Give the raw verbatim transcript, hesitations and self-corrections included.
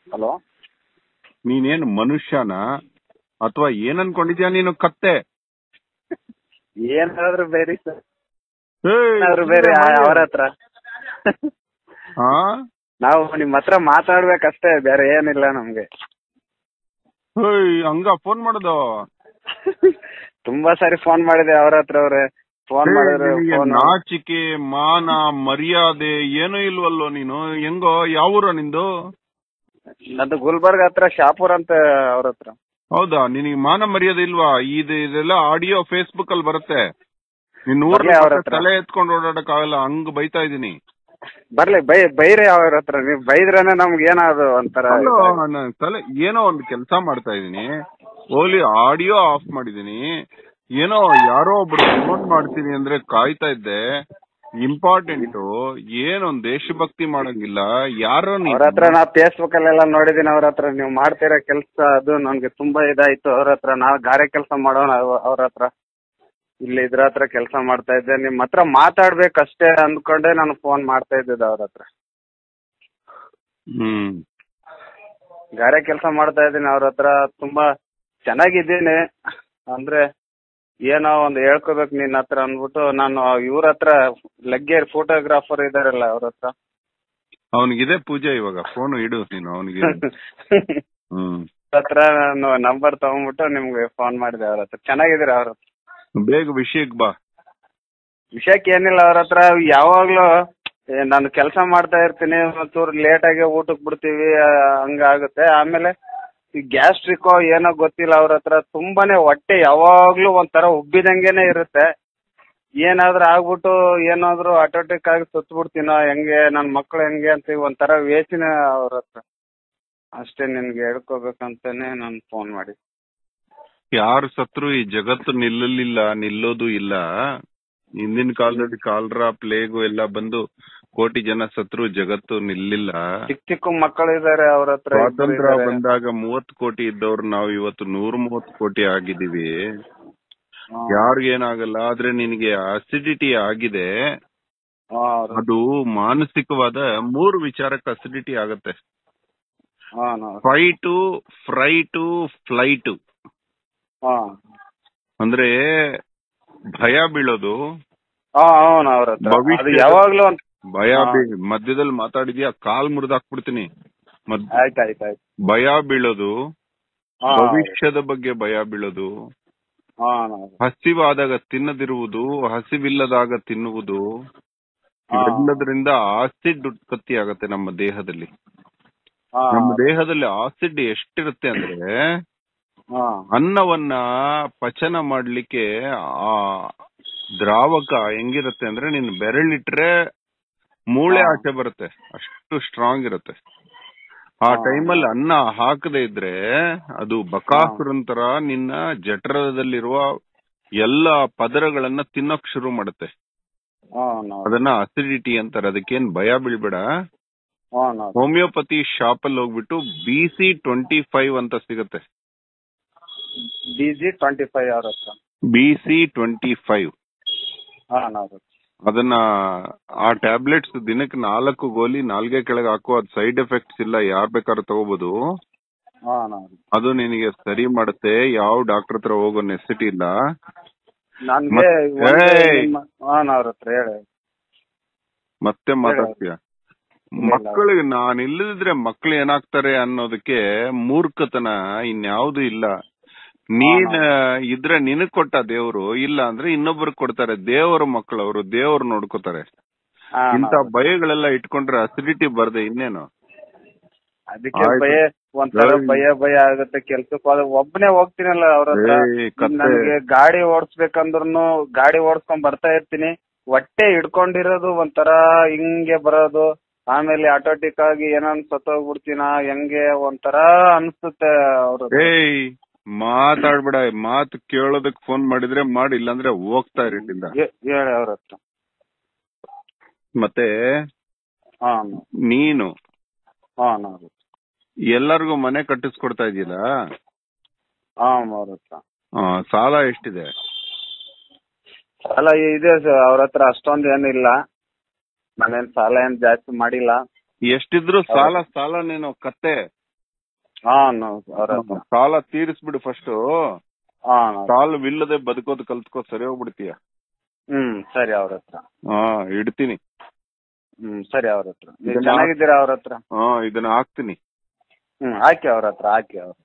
Hello, ನೀನೇನು ಮನುಷ್ಯನ ಅಥವಾ ಏನ್ ಅನ್ಕೊಂಡಿದ್ಯಾ ನೀನು ಕತ್ತೆ? ಏನಾದ್ರು ಬೇರೆ ಸರ್, ಏಯ್, ಏನಾದ್ರು ಬೇರೆ ಅವ್ರ ಹತ್ರ ಹಾ ನಾವು ನಿಮ್ ಹತ್ರ ಮಾತಾಡ್ಬೇಕಷ್ಟೇ, ಬೇರೆ ಏನಿಲ್ಲ ನಮ್ಗೆ. ಹೇಯ್, ಹಂಗ ಫೋನ್ ಮಾಡೋದು? ತುಂಬಾ ಸಾರಿ ಫೋನ್ ಮಾಡಿದೆ ಅವ್ರ ಹತ್ರ. ಅವ್ರೆ ಫೋನ್ ಏಯ್, ಮಾಡಿದ್ರೆ ನಿನಗೆ ಫೋನ್ ನಾಚಿಕೆ ಮಾನ ಮರ್ಯಾದೆ ಏನೂ ಇಲ್ವಲ್ಲೋ ನೀನು? ಹೆಂಗೋ, ಯಾವೂರ ನಿಂದು? ನಂದು ಗುಲ್ಬರ್ಗ ಹತ್ರ ಶಾಪುರ್ ಅಂತ ಅವ್ರ ಹತ್ರ. ಹೌದಾ? ನಿನಗೆ ಮಾನ ಮರ್ಯಾದೆ ಇಲ್ವಾ? ಇದು ಇದೆಲ್ಲ ಆಡಿಯೋ ಫೇಸ್ಬುಕ್ ಅಲ್ಲಿ ಬರುತ್ತೆ. ನಿನ್ ಬರ್ಲಿ ಅವ್ರ ಊರ್ಲಿ ಹತ್ರ. ತಲೆ ಎತ್ಕೊಂಡು ಓಡಾಡಕ್ ಆಗಲ್ಲ, ಹಂಗ್ ಬೈತಾ ಇದೀನಿ. ಬರ್ಲಿ ಬೈ ಬೈರಿ ಅವ್ರ ಹತ್ರ. ನೀವ್ ಬೈದ್ರೇನೆ ನಮ್ಗೆ ಏನಾದ್ರು ಒಂಥರ ಅಲ್ಲೋ, ನಾನ್ ತಲೆ ಏನೋ ಒಂದು ಕೆಲಸ ಮಾಡ್ತಾ ಇದೀನಿ, ಓಲಿ ಆಡಿಯೋ ಆಫ್ ಮಾಡಿದೀನಿ. ಏನೋ ಯಾರೋ ಒಬ್ರು ಫೋನ್ ಮಾಡ್ತೀನಿ ಅಂದ್ರೆ ಕಾಯ್ತಾ ಇದ್ದೆ. ಇಂಪಾರ್ಟೆಂಟು ಏನೊಂದ್ ದೇಶಭಕ್ತಿ ಮಾಡಂಗಿಲ್ಲ. ಯಾರೋ ಅವ್ರ ಹತ್ರ ನಾ ಫೇಸ್ಬುಕ್ ಅಲ್ಲೆಲ್ಲ ನೋಡಿದೀನಿ. ಅವ್ರ ಹತ್ರ ನೀವು ಮಾಡ್ತಿರೋ ಕೆಲ್ಸ ಅದು ನನ್ಗೆ ತುಂಬಾ ಇದಾಯ್ತು. ಅವ್ರ ಹತ್ರ ನಾವು ಗಾರೆ ಕೆಲಸ ಮಾಡೋಣ ಅವ್ರ ಹತ್ರ. ಇಲ್ಲಿ ಇದ್ರ ಹತ್ರ ಕೆಲಸ ಮಾಡ್ತಾ ಇದ್ದೆ, ನಿಮ್ ಹತ್ರ ಮಾತಾಡ್ಬೇಕಷ್ಟೇ ಅಂದ್ಕೊಂಡೆ ನಾನು ಫೋನ್ ಮಾಡ್ತಾ ಇದ್ದಿದ್ದೆ ಅವ್ರ ಹತ್ರ. ಹ್ಮ್ ಗಾರೆ ಕೆಲಸ ಮಾಡ್ತಾ ಇದ್ದೀನಿ ಅವ್ರ ಹತ್ರ. ತುಂಬಾ ಚೆನ್ನಾಗಿದ್ದೀನಿ. ಅಂದ್ರೆ ಏನೋ ಒಂದು ಹೇಳ್ಕೋಬೇಕು ನಿನ್ನ ಹತ್ರ ಅಂದ್ಬಿಟ್ಟು ನಾನು ಇವ್ರ ಹತ್ರ ಲಗ್ಗೇರ್ ಫೋಟೋಗ್ರಾಫರ್ ಇದಾರಲ್ಲ ಅವ್ರ ಹತ್ರ ಅವನಿಗಿದೆ ಪೂಜೆ. ಇವಾಗ ಫೋನ್ ಇಡು ನೀನು ಅವನಿಗೆ. ಹ್ಮ್ ಹತ್ರ ನಾನು ನಂಬರ್ ತಗೊಂಡ್ಬಿಟ್ಟು ನಿಮ್ಗೆ ಫೋನ್ ಮಾಡಿದೆ. ಅವ್ರ ಹತ್ರ ಚೆನ್ನಾಗಿದ್ದೀರ ಅವ್ರ ಹತ್ರ? ಬೇಗ ವಿಷಯಕ್ಕೆ ಬಾ. ವಿಷಯಕ್ಕೆ ಏನಿಲ್ಲ. ಅವ್ರ ಹತ್ರ ಯಾವಾಗ್ಲೂ ನಾನು ಕೆಲಸ ಮಾಡ್ತಾ ಇರ್ತೀನಿ, ಒಂಚೂರು ಲೇಟ್ ಆಗಿ ಊಟಕ್ಕೆ ಬಿಡ್ತೀವಿ, ಹಂಗಾಗುತ್ತೆ. ಆಮೇಲೆ ಈ ಗ್ಯಾಸ್ಟ್ರಿಕೋ ಏನೋ ಗೊತ್ತಿಲ್ಲ. ಅವ್ರ ಹತ್ರ ತುಂಬಾನೇ ಹೊಟ್ಟೆ ಯಾವಾಗ್ಲೂ ಒಂಥರ ಉಬ್ಬಿದಂಗೆನೆ ಇರುತ್ತೆ. ಏನಾದ್ರೂ ಆಗ್ಬಿಟ್ಟು ಏನಾದ್ರು ಆಟೋಟಿಕ್ ಆಗಿ ಸುತ್ತಬಿಡ್ತೀನೋ ಹೆಂಗೆ, ನನ್ನ ಮಕ್ಳು ಹೆಂಗೆ ಅಂತ ಒಂಥರ ವೇಚಿನ ಅವ್ರ ಹತ್ರ. ಅಷ್ಟೇ ನಿನ್ಗೆ ಹೇಳ್ಕೋಬೇಕಂತಾನೆ ನಾನು ಫೋನ್ ಮಾಡಿ. ಯಾರು ಸತ್ರು ಈ ಜಗತ್ತು ನಿಲ್ಲಲಿಲ್ಲ, ನಿಲ್ಲೋದು ಇಲ್ಲ. ಹಿಂದಿನ ಕಾಲದಲ್ಲಿ ಕಾಲ್ರಾ ಪ್ಲೇಗು ಎಲ್ಲ ಬಂದು ಕೋಟಿ ಜನ ಸತ್ರು, ಜಗತ್ತು ನಿಲ್ಲಿಲ್ಲ. ಚಿಕ್ಕ ಚಿಕ್ಕ ಮಕ್ಕಳು ಇದಾರೆ ಅವ್ರ ಹತ್ರ. ಸ್ವಾತಂತ್ರ್ಯ ಬಂದಾಗ ಮೂವತ್ತು ಕೋಟಿ ಇದ್ದವ್ರು ನಾವು ಇವತ್ತು ನೂರ ಮೂವತ್ತು ಕೋಟಿ ಆಗಿದ್ದೀವಿ. ಯಾರಿಗೇನಾಗಲ್ಲ. ಆದ್ರೆ ನಿನಗೆ ಅಸಿಡಿಟಿ ಆಗಿದೆ. ಅದು ಮಾನಸಿಕವಾದ ಮೂರು ವಿಚಾರಕ್ಕೆ ಅಸಿಡಿಟಿ ಆಗತ್ತೆ. Fight, fright, flight. ಅಂದ್ರೆ ಭಯ ಬೀಳೋದು, ಭವಿಷ್ಯ ಯಾವಾಗ್ಲೂ ಭಯ ಬೀಳ್ ಮಧ್ಯದಲ್ಲಿ ಮಾತಾಡಿದ್ಯಾ ಕಾಲ್ ಮುರಿದಾಕ್ಬಿಡ್ತೀನಿ. ಭಯ ಬೀಳೋದು, ಭವಿಷ್ಯದ ಬಗ್ಗೆ ಭಯ ಬೀಳೋದು, ಹಸಿವಾದಾಗ ತಿನ್ನದಿರುವುದು, ಹಸಿವಿಲ್ಲದಾಗ ತಿನ್ನುವುದು, ಇವೆಲ್ಲದರಿಂದ ಆಸಿಡ್ ಉತ್ಪತ್ತಿ ಆಗತ್ತೆ ನಮ್ಮ ದೇಹದಲ್ಲಿ. ನಮ್ಮ ದೇಹದಲ್ಲಿ ಆಸಿಡ್ ಎಷ್ಟಿರುತ್ತೆ ಅಂದ್ರೆ ಅನ್ನವನ್ನ ಪಚನ ಮಾಡ್ಲಿಕ್ಕೆ ಆ ದ್ರಾವಕ ಹೆಂಗಿರುತ್ತೆ ಅಂದ್ರೆ ನೀನ್ ಬೆರಳಿಟ್ರೆ ಮೂಳೆ ಆಚೆ ಬರುತ್ತೆ, ಅಷ್ಟು ಸ್ಟ್ರಾಂಗ್ ಇರುತ್ತೆ. ಆ ಟೈಮಲ್ಲಿ ಅನ್ನ ಹಾಕದೇ ಇದ್ರೆ ಅದು ಬಕಾಸುರನ್ ತರ ನಿನ್ನ ಜಠರದಲ್ಲಿರುವ ಎಲ್ಲ ಪದರಗಳನ್ನ ತಿನ್ನೋಕ್ ಶುರು ಮಾಡುತ್ತೆ. ಅದನ್ನ ಅಸಿಡಿಟಿ ಅಂತಾರೆ. ಅದಕ್ಕೇನ್ ಭಯ ಬೀಳ್ಬೇಡ. ಹೋಮಿಯೋಪತಿ ಶಾಪ್ ಅಲ್ಲಿ ಹೋಗ್ಬಿಟ್ಟು ಬಿ ಸಿ ಟ್ವೆಂಟಿ ಫೈವ್ ಅಂತ ಸಿಗುತ್ತೆ. ಬಿಸಿ ಟ್ವೆಂಟಿ ಫೈವ್ ಅವ್ರ ಹತ್ರ ಬಿ ಸಿ ಟ್ವೆಂಟಿ ಫೈವ್ ಅದನ್ನ ಆ ಟ್ಯಾಬ್ಲೆಟ್ಸ್ ದಿನಕ್ಕೆ ನಾಲ್ಕು ಗೋಲಿ ನಾಲ್ಗೆ ಕೆಳಗೆ ಹಾಕೋ. ಅದು ಸೈಡ್ ಎಫೆಕ್ಟ್ಸ್ ಇಲ್ಲ, ಯಾರ್ ಬೇಕಾದ್ರೂ ತಗೋಬಹುದು. ಅದು ನಿನಗೆ ಸರಿ ಮಾಡುತ್ತೆ. ಯಾವ ಡಾಕ್ಟರ್ ಹತ್ರ ಹೋಗೋ ನೆಸಿಟಿ ಇಲ್ಲ. ಮತ್ತೆ ಮಾತಾಡ್ತೀಯ. ಮಕ್ಕಳಿಗೆ ನಾನು ಇಲ್ಲದಿದ್ರೆ ಮಕ್ಳು ಏನಾಗ್ತಾರೆ ಅನ್ನೋದಕ್ಕೆ ಮೂರ್ಖತನ ಇನ್ಯಾವುದು ಇಲ್ಲ. ನೀನ್ ಇದ್ರೆ ನಿನಗ್ ಕೊಟ್ಟ ದೇವ್ರು, ಇಲ್ಲ ಅಂದ್ರೆ ಇನ್ನೊಬ್ರಿಗೆ ಕೊಡ್ತಾರೆ. ದೇವರ ಮಕ್ಕಳು ಅವರು, ದೇವ್ರು ನೋಡ್ಕೋತಾರೆ. ಇಂತ ಭಯಗಳೆಲ್ಲ ಇಟ್ಕೊಂಡ್ರೆ ಅಸಿಡಿಟಿ ಬರ್ದೆ ಇನ್ನೇನು. ಅದಕ್ಕೆ ಭಯ, ಒಂಥರ ಭಯ ಭಯ ಆಗುತ್ತೆ. ಕೆಲ್ಸಕ್ಕೆ ಹೋದ ಒಬ್ಬನೇ ಹೋಗ್ತೀನಲ್ಲ ಅವ್ರ ಹತ್ರ. ನನಗೆ ಗಾಡಿ ಓಡಿಸ್ಬೇಕಂದ್ರೂ ಗಾಡಿ ಓಡಿಸ್ಕೊಂಡ್ ಬರ್ತಾ ಇರ್ತೀನಿ. ಹೊಟ್ಟೆ ಹಿಡ್ಕೊಂಡಿರೋದು ಒಂಥರ ಹಿಂಗೆ ಬರೋದು. ಆಮೇಲೆ ಆಟೋಟಿಕ್ ಆಗಿ ಏನನ್ ಸತ್ತೋಗ್ಬಿಡ್ತೀನ ಹೆಂಗೆ ಒಂಥರ ಅನ್ಸುತ್ತೆ. ಅವ್ರ ಏಯ್ ಮಾತಾಡ್ಬೇಡ. ಮಾತು ಕೇಳೋದಕ್ ಫೋನ್ ಮಾಡಿದ್ರೆ ಮಾಡಿ, ಇಲ್ಲಾಂದ್ರೆ ಹೋಗ್ತಾ ಇರಲಿಲ್ಲ. ಹೇಳಿ ಅವ್ರ ಹತ್ರ. ಮತ್ತೆ ನೀನು ಎಲ್ಲರಿಗೂ ಮನೆ ಕಟ್ಟಿಸ್ಕೊಡ್ತಾ ಇದೀಯಲ್ಲ, ಸಾಲ ಎಷ್ಟಿದೆ? ಸಾಲ ಇದೆ ಅವ್ರ ಹತ್ರ, ಅಷ್ಟೊಂದು ಏನಿಲ್ಲ. ನಾನೇನ್ ಸಾಲ ಏನ್ ಜಾಸ್ತಿ ಮಾಡಿಲ್ಲ. ಎಷ್ಟಿದ್ರು ಸಾಲ ಸಾಲ ನೀನು ಕತ್ತೆ. ಹಾ ಅವ್ರ ಹತ್ರ. ಸಾಲ ತೀರಿಸ್ಬಿಡು ಫಸ್ಟ್. ಹಾ ಸಾಲವಿಲ್ಲದೆ ಬದುಕೋದು ಕಲ್ತ್ಕೋ, ಸರಿ ಹೋಗ್ಬಿಡ್ತೀಯ. ಹ್ಮ್ ಸರಿ ಅವ್ರ ಹತ್ರ. ಹಾ ಇಡ್ತೀನಿ. ಹ್ಮ್ ಸರಿ ಅವ್ರ ಹತ್ರ. ನೀವು ಚೆನ್ನಾಗಿದ್ದೀರಾ ಅವ್ರ ಹತ್ರ? ಹಾ ಇದನ್ನ ಹಾಕ್ತೀನಿ. ಹ್ಮ್ ಹಾಕಿ ಅವ್ರ ಹತ್ರ, ಹಾಕಿ ಅವ್ರ